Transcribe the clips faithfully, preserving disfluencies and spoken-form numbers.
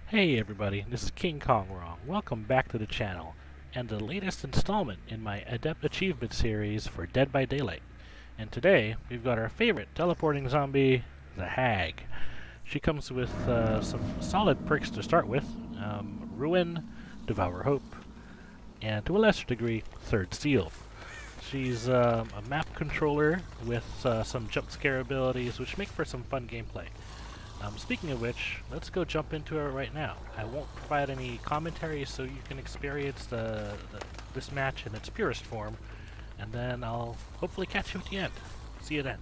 Hey everybody, this is King Kong Rong. Welcome back to the channel, and the latest installment in my Adept Achievement series for Dead by Daylight. And today, we've got our favorite teleporting zombie, the Hag. She comes with uh, some solid perks to start with. Um, Ruin, Devour Hope, and to a lesser degree, Third Seal. She's um, a map controller with uh, some jump scare abilities, which make for some fun gameplay. Um, speaking of which, let's go jump into it right now. I won't provide any commentary so you can experience the, the this match in its purest form, and then I'll hopefully catch you at the end. See you then.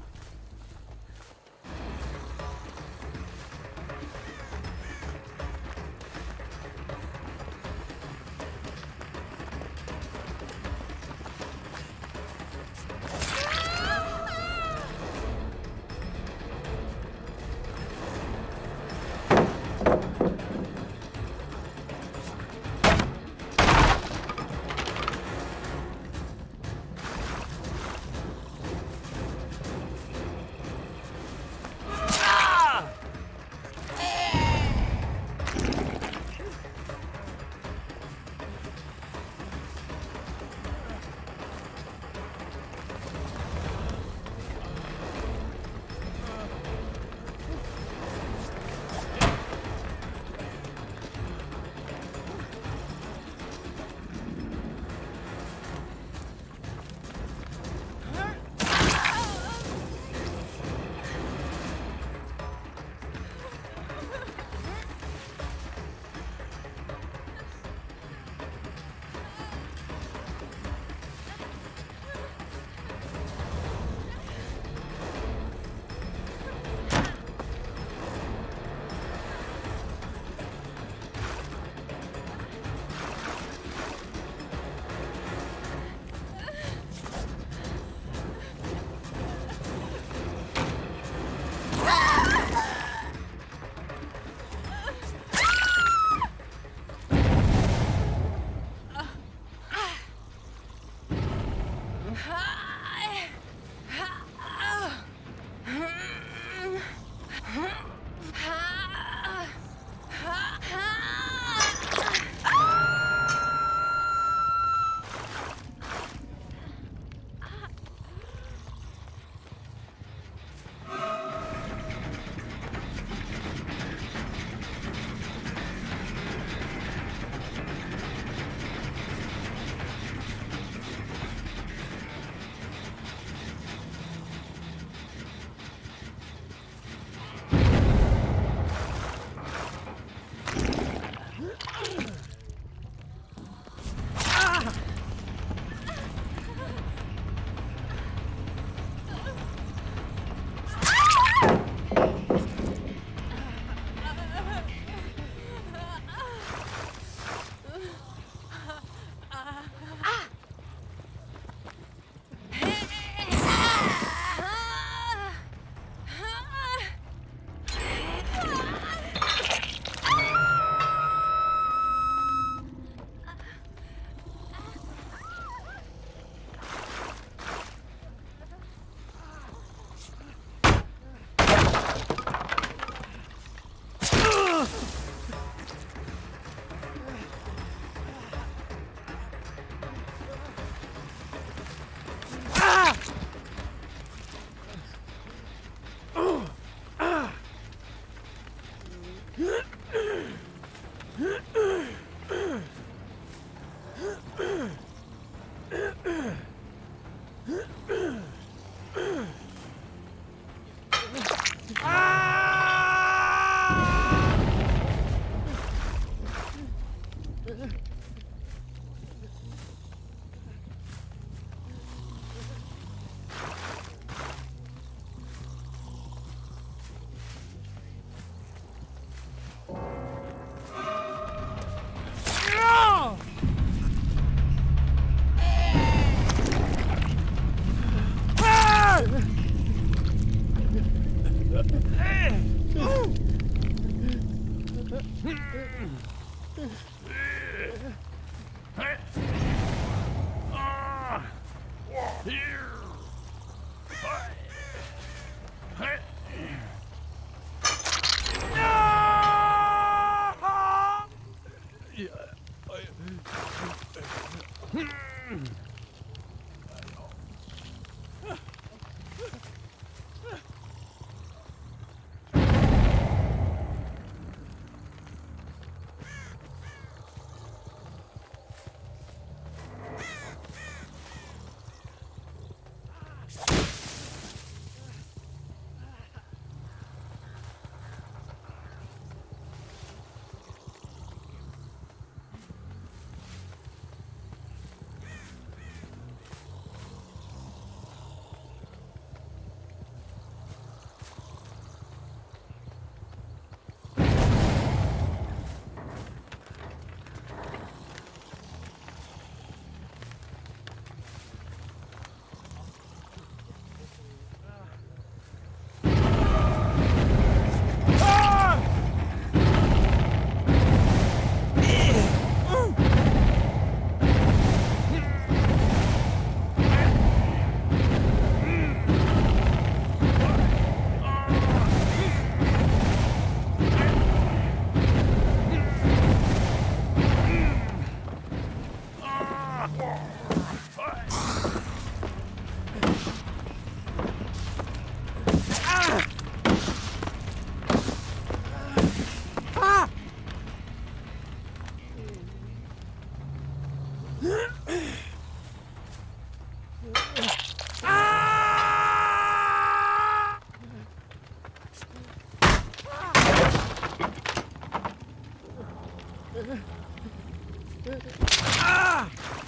Ah!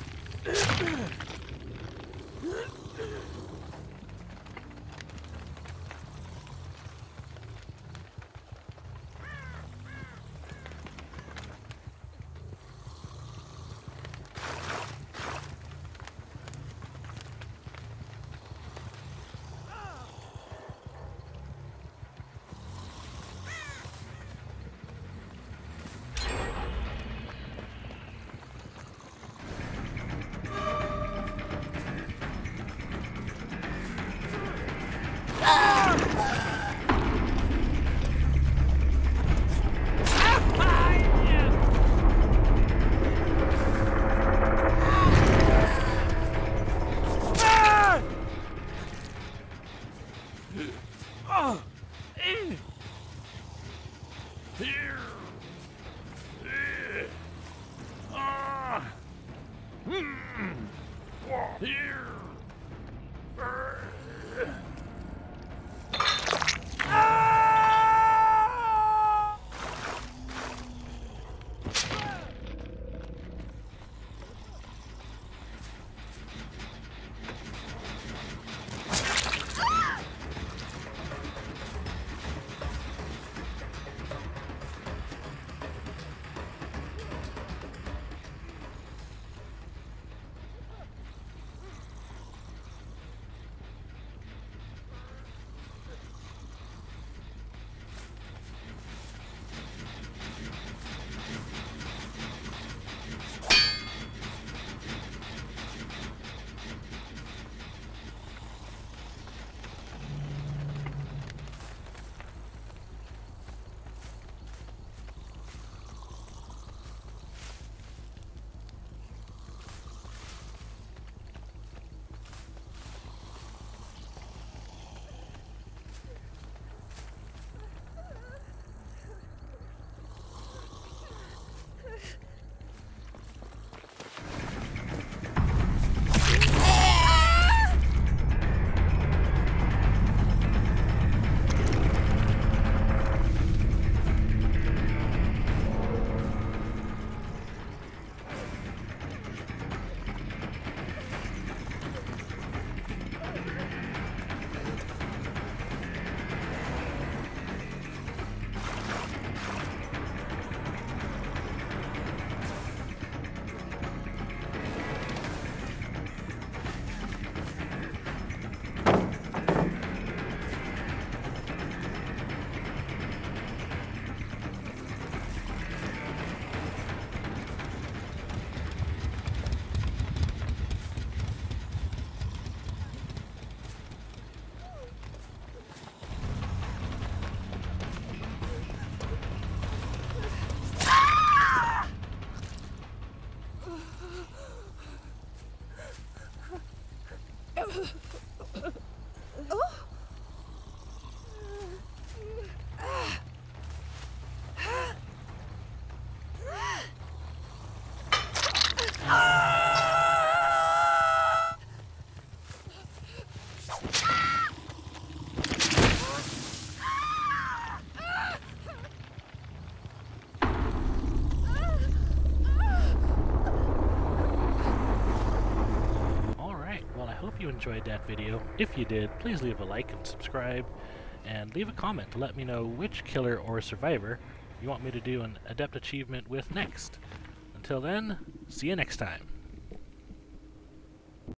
hope you enjoyed that video. If you did, please leave a like and subscribe, and leave a comment to let me know which killer or survivor you want me to do an Adept Achievement with next. Until then, see you next time.